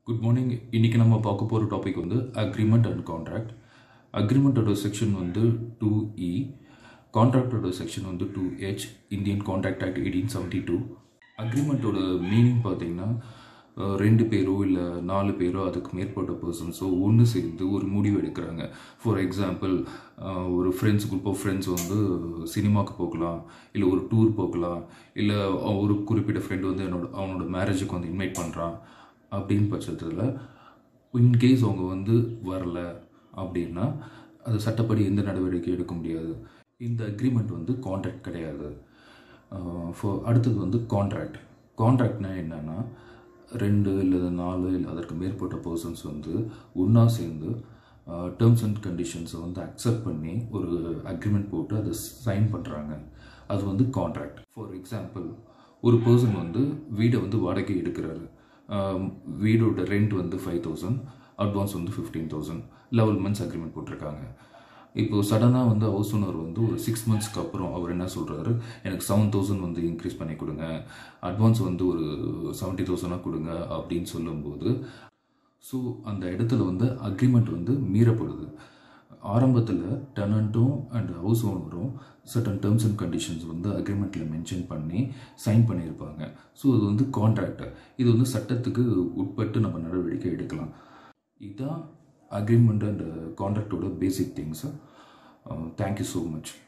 Good morning. இன்றைக்கி நம்ம பார்க்க போகிற டாபிக் வந்து அக்ரிமெண்ட் அண்ட் கான்ட்ராக்ட். அக்ரிமெண்ட்டோட செக்ஷன் வந்து 2E, கான்ட்ராக்டோட செக்ஷன் வந்து 2H, இந்தியன் கான்ட்ராக்ட் ஆக்ட் 1872. அக்ரிமெண்ட்டோட மீனிங் பார்த்தீங்கன்னா ரெண்டு பேரோ இல்லை 4 பேரோ அதுக்கு மேற்பட்ட பர்சன்ஸோ ஒன்று சேர்ந்து ஒரு முடிவு எடுக்கிறாங்க. ஃபார் எக்ஸாம்பிள், ஒரு குரூப் ஆஃப் ஃப்ரெண்ட்ஸ் வந்து சினிமாவுக்கு போகலாம், இல்லை ஒரு டூர் போகலாம், இல்லை ஒரு குறிப்பிட்ட ஃப்ரெண்டு வந்து அவனோட மேரேஜுக்கு வந்து இன்வைட் பண்ணுறான். அப்படின்னு பட்சத்தில் இன்கேஸ் அவங்க வந்து வரல அப்படின்னா அது சட்டப்படி எந்த நடவடிக்கை எடுக்க முடியாது. இந்த அக்ரிமெண்ட் வந்து கான்ட்ராக்ட் கிடையாது. அடுத்தது வந்து கான்ட்ராக்ட்னா என்னென்னா 2 இல்லை 4 இல்லை அதற்கு மேற்பட்ட பர்சன்ஸ் வந்து ஒன்றா சேர்ந்து டேர்ம்ஸ் அண்ட் கண்டிஷன்ஸை வந்து அக்செப்ட் பண்ணி ஒரு அக்ரிமெண்ட் போட்டு அதை சைன் பண்ணுறாங்க. அது வந்து கான்ட்ராக்ட். ஃபார் எக்ஸாம்பிள், ஒரு பர்சன் வந்து வீடை வந்து வாடகை எடுக்கிறாரு. வீடோட ரெண்ட் வந்து 5,000, அட்வான்ஸ் வந்து 15,000, 11 months அக்ரிமெண்ட் போட்டிருக்காங்க. இப்போது சடனாக வந்து ஹவுஸ் ஓனர் வந்து ஒரு 6 monthsக்கு அப்புறம் அவர் என்ன சொல்கிறாரு, எனக்கு 7,000 வந்து இன்க்ரீஸ் பண்ணி கொடுங்க, அட்வான்ஸ் வந்து ஒரு 70,000 கொடுங்க அப்படின்னு சொல்லும்போது ஸோ அந்த இடத்துல வந்து அக்ரிமெண்ட் வந்து மீறப்படுது. ஆரம்பத்தில் டெனண்ட்டும் அண்ட் ஹவுஸ் ஓனரும் சர்டன் டேர்ம்ஸ் அண்ட் கண்டிஷன்ஸ் வந்து அக்ரிமெண்ட்டில் மென்ஷன் பண்ணி சைன் பண்ணியிருப்பாங்க. ஸோ இது வந்து கான்ட்ராக்ட். இது வந்து சட்டத்துக்கு உட்பட்டு நம்ம நடவடிக்கை எடுக்கலாம். இதுதான் அக்ரிமெண்ட் அண்ட் கான்ட்ராக்டோட basic things. Thank you so much.